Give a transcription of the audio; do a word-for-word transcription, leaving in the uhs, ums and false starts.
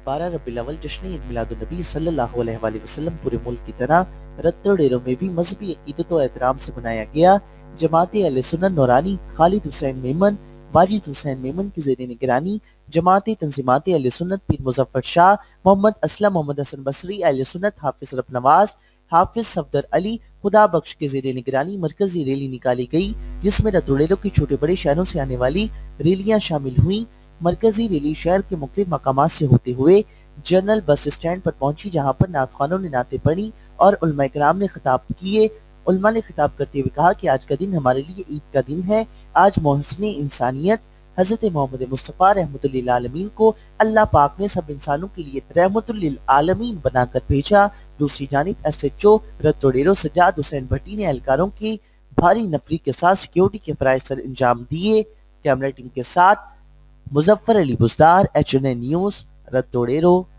बारह रबीउल अव्वल जश्न ईद मिलादुन नबी सल्लल्लाहु अलैहि वसल्लम पूरे मुल्क की तरह रत्तो डेरों में भी मजहबी अकीदत और एहतराम से मनाया गया। जमात अहले सुन्नत नौरानी खालिद हुसैन मेमन वाजिद हुसैन मेमन की ज़ेर निगरानी जमात तंजीमात अहले सुन्नत पीर मुजफ्फर शाह मोहम्मद असलम मोहम्मद हसन बसरी अहले सुन्नत हाफिज रब नवाज हाफिज सफदर अली खुदा बख्श के ज़ेर निगरानी मरकजी रैली निकाली गई, जिसमें रत्तो डेरों के छोटे बड़े शहरों से आने वाली रैलियां शामिल हुई। मरकजी रैली शहर के मुख्तलिफ मकामात से होते हुए जनरल बस स्टैंड पर पहुंची, जहां पर नात खानों ने नाते पढ़ी और उलमा इकराम ने खिताब किए। उलमा ने खिताब करते हुए कहा कि आज का दिन हमारे लिए ईद का दिन है। आज मोहसिन इंसानियत हजरत मोहम्मद मुस्तफ़ा रहमतुल लिल आलमीन को अल्लाह पाक ने सब इंसानों के लिए रहमतुल लिल आलमीन बनाकर भेजा। दूसरी जानिब S H O Ratto Dero Sajjad Hussain Bhatti ने एहलकारों की भारी नफरी के साथ सिक्योरिटी के फराइज सर अंजाम दिए। कैमरा टीम के साथ Muzaffar Ali Buzdar, H N A news, Ratto डेरो।